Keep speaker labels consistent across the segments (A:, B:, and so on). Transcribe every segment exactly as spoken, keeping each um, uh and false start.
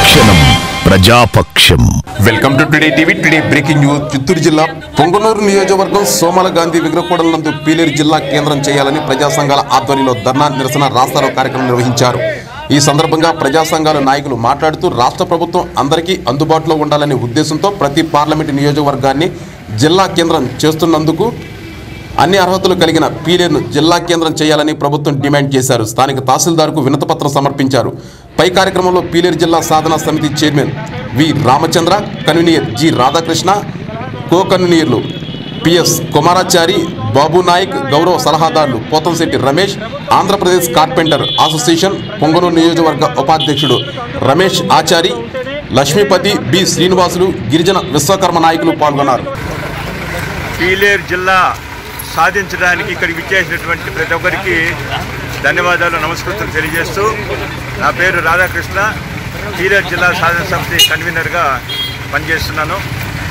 A: ప్రతిక్షణం ప్రజాపక్షం.
B: Welcome to today TV. Today breaking news. Chittoor జిల్లా పొంగనూరు నియోజకవర్గం సోమాల గాంధీ విగ్రహకూడల నందు పీలేరు జిల్లా కేంద్రం చేయాలని ప్రజా సంఘాల ఆధ్వర్యంలో ధర్నా నిరసన రాస్తారోకో కార్యక్రమం నిర్వహించారు. ఈ సందర్భంగా ప్రజా సంఘాల నాయకులు మాట్లాడుతూ రాష్ట్ర ప్రభుత్వం అందరికీ అందుబాటులో ఉండాలనే ఉద్దేశంతో ప్రతి పార్లమెంటు నియోజకవర్గాన్ని జిల్లా కేంద్రం చేస్తున్నందుకు అన్ని అర్హతలు కలిగిన పీలేరును జిల్లా కేంద్రం చేయాలని ప్రభుత్వం డిమాండ్ చేశారు. స్థానిక తహసీల్దార్కు వినతిపత్రం సమర్పించారు. పై కార్యక్రమంలో పీలేరు జిల్లా సాధనా సమితి chairman V Ramachandra, convener G Radhakrishna, co కన్వీనర్లు పిఎస్ కుమారాచారి, బాబు నాయక్, గౌరవ సలహాదారులు పోతంశెట్టి రమేష్, ఆంధ్రప్రదేశ్ కార్పెంటర్ అసోసియేషన్ పొంగనూరు నియోజకవర్గ ఉపాధ్యక్షుడు రమేష్ ఆచారి, లక్ష్మీపతి, బి శ్రీనివాసులు, గిరిజన విశ్వకర్మ నాయకులు పాల్గొన్నారు.
C: పీలేరు జిల్లా సాధించడానికి ఇక్కడికి విచ్చేసినటువంటి ప్రతి ఒక్కరికి ధన్యవాదాలు, నమస్కృతులు తెలియజేస్తూ, నా పేరు రాధాకృష్ణ, పీలేరు జిల్లా సాధన సమితి కన్వీనర్గా పనిచేస్తున్నాను.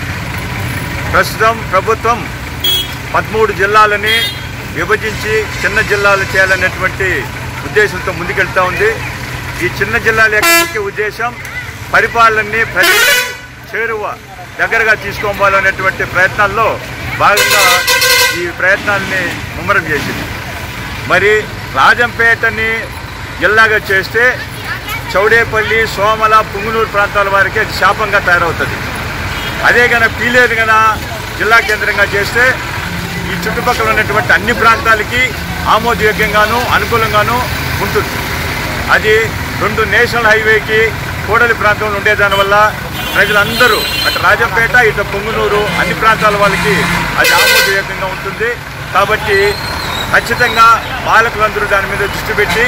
C: ప్రస్తుతం ప్రభుత్వం పదమూడు జిల్లాలని విభజించి చిన్న జిల్లాలు చేయాలనేటువంటి ఉద్దేశంతో ముందుకెళ్తూ ఉంది. ఈ చిన్న జిల్లాల యొక్క ముఖ్య ఉద్దేశం పరిపాలనని ప్రజలకి చేరువ దగ్గరగా తీసుకోవాలనేటువంటి ప్రయత్నాల్లో భాగంగా ఈ ప్రయత్నాన్ని ముమ్మరం చేసింది. మరి రాజంపేటని జిల్లాగా చేస్తే చౌడేపల్లి, సోమల, పుంగనూరు ప్రాంతాల వారికి అది శాపంగా తయారవుతుంది. అదే కనుక పీలేరు కనుక జిల్లా కేంద్రంగా చేస్తే ఈ చుట్టుపక్కల ఉన్నటువంటి అన్ని ప్రాంతాలకి ఆమోదయోగ్యంగాను అనుకూలంగాను ఉంటుంది. అది రెండు నేషనల్ హైవేకి కూడలి ప్రాంతంలో ఉండేదానివల్ల ప్రజలందరూ అటు రాజంపేట ఇటు పొంగునూరు అన్ని ప్రాంతాల వాళ్ళకి అది ఆమోదయోగ్యంగా ఉంటుంది. కాబట్టి ఖచ్చితంగా పాలకులందరూ దాని మీద దృష్టి పెట్టి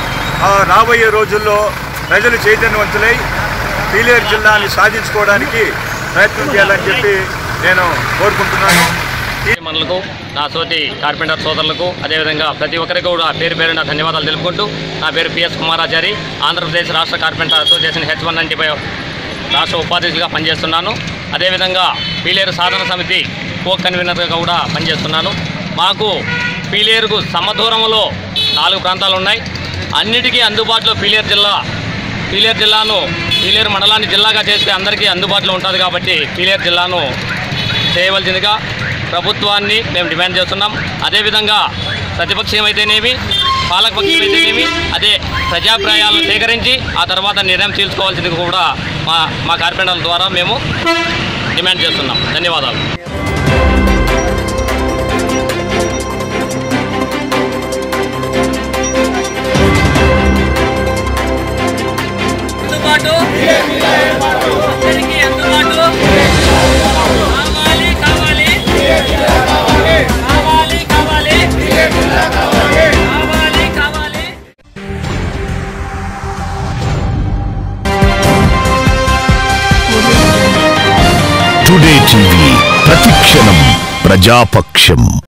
C: రాబోయే రోజుల్లో ప్రజలు చైతన్యవంతులై పీలేరు జిల్లాని సాధించుకోవడానికి ప్రయత్నం చేయాలని చెప్పి నేను కోరుకుంటున్నాను.
D: మనలకు, నా సోటి కార్పెంటర్ సోదరులకు, అదేవిధంగా ప్రతి ఒక్కరికి కూడా పేరు పేరున ధన్యవాదాలు తెలుపుకుంటూ, నా పేరు పిఎస్ కుమారాచారి, ఆంధ్రప్రదేశ్ రాష్ట్ర carpenter association H one ninety five రాష్ట్ర ఉపాధ్యక్షులుగా పనిచేస్తున్నాను. అదేవిధంగా పీలేరు సాధన సమితి కో కన్వీనర్గా కూడా పనిచేస్తున్నాను. మాకు పీలేరుకు సమదూరంలో నాలుగు ప్రాంతాలు ఉన్నాయి. అన్నిటికీ అందుబాటులో పీలేరు జిల్లా పీలేరు జిల్లాను పీలేరు మండలాన్ని జిల్లాగా చేస్తే అందరికీ అందుబాటులో ఉంటుంది. కాబట్టి పీలేరు జిల్లాను చేయవలసిందిగా ప్రభుత్వాన్ని మేము డిమాండ్ చేస్తున్నాం. అదేవిధంగా ప్రతిపక్షం అయితేనేమి, పాలకపక్షం అయితేనేమి, అదే ప్రజాభిప్రాయాలను సేకరించి ఆ తర్వాత నిర్ణయం తీసుకోవాల్సింది కూడా మా మా కార్పెంటర్ల ద్వారా మేము డిమాండ్ చేస్తున్నాం. ధన్యవాదాలు.
A: టుడే టీవీ ప్రతిక్షణం ప్రజాపక్షం.